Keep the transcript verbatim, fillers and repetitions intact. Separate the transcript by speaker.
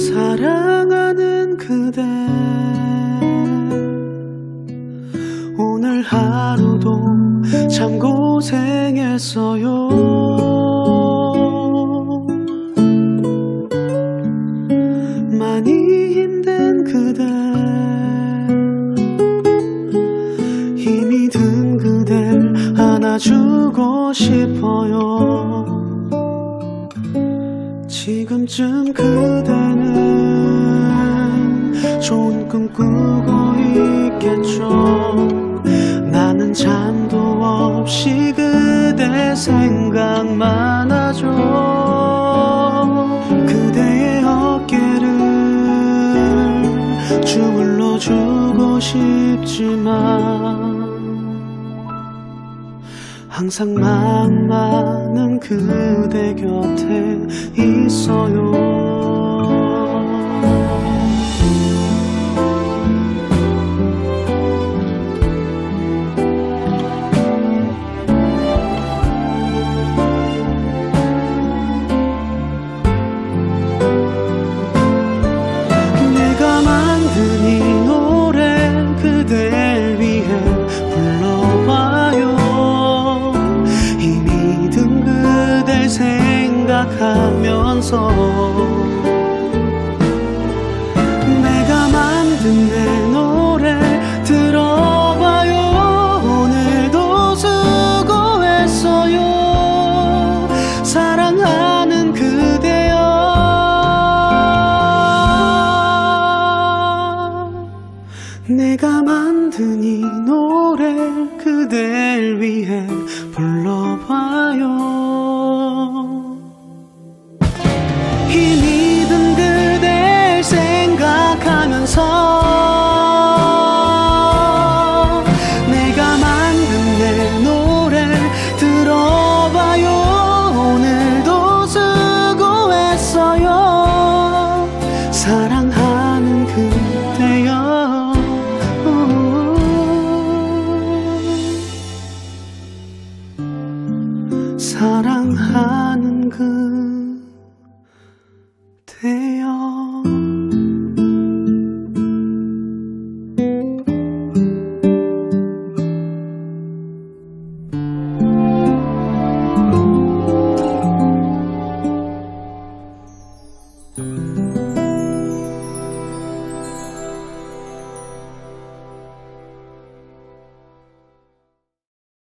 Speaker 1: 사랑하는 그대, 오늘 하루도 참 고생했어요. 많이 힘든 그대, 힘이 든 그댈 안아주고 싶어요. 지금쯤 그대는 좋은 꿈 꾸고 있겠죠. 나는 잠도 없이 그대 생각만 하죠. 그대의 어깨를 주물러 주고 싶지만 항상 마음 많은 그대 곁에 있어요. 내가 만든 이 노래 그댈 위해 불러봐요. 힘이 든 그댈 생각하면서 내가 만든 내 노래 들어봐요. 오늘도 수고했어요. 사랑하는 그대여, 내가 만든 이 노래 그댈 위해 불러봐요. 힘이 든 그댈 생각하면서 내가 만든 내 노래 들어봐요. 오늘도 수고했어요. 사랑하는 그대여, 사랑하는 그대여.